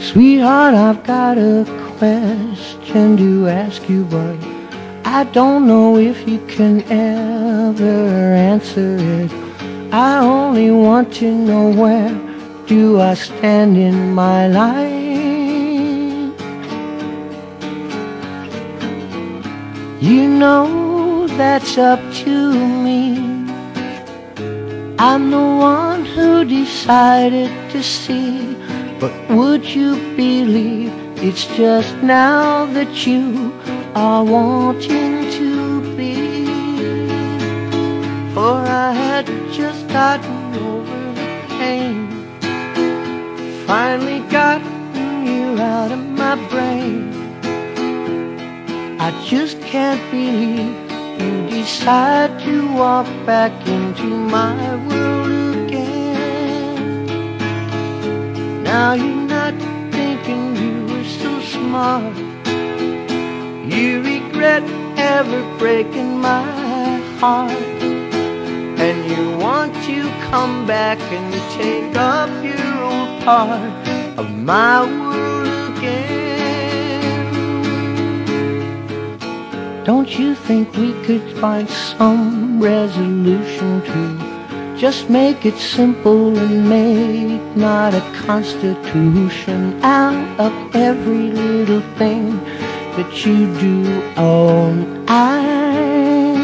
Sweetheart, I've got a question to ask you, but I don't know if you can ever answer it. I only want to know, where do I stand in my life? You know that's up to me. I'm the one who decided to see. But would you believe it's just now that you are wanting to be? For I had just gotten over the pain, finally gotten you out of my brain. I just can't believe you decide to walk back into my world again. Now you're not thinking you were so smart. You regret ever breaking my heart, and you want to come back and take up your old part of my world again. Don't you think we could find some resolution to just make it simple and make not a constitution out of every little thing that you do all night?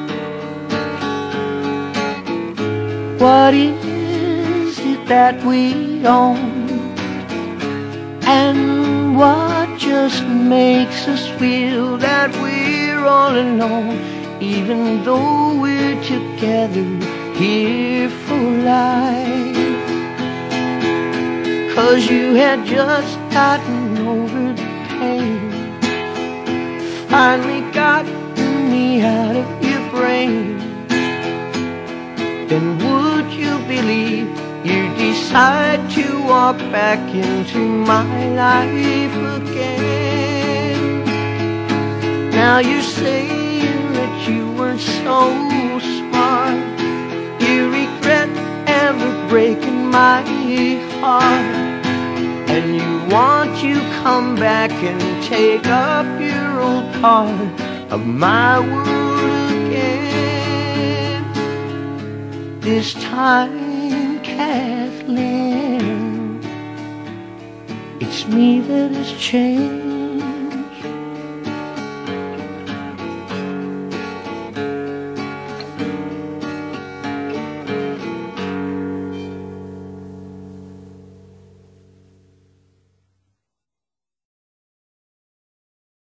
What is it that we own, and what just makes us feel that we're all alone, even though we're together here for life? 'Cause you had just gotten over the pain, finally gotten me out of your brain. Then would you believe you decide to walk back into my life again? Now you're saying that you weren't so smart. You regret ever breaking my heart, and you want to come back and take up your old part of my world again. This time, Kathleen, it's me that has changed.